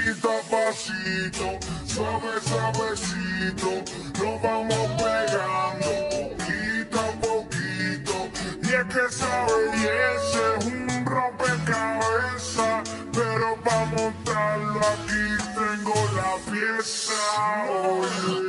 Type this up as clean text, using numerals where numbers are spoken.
pasito a pasito, suave, suavecito, nos vamos pegando poquito a poquito. Y es que esa belleza es un rompecabezas, pero para montarlo aquí tengo la pieza. Oye.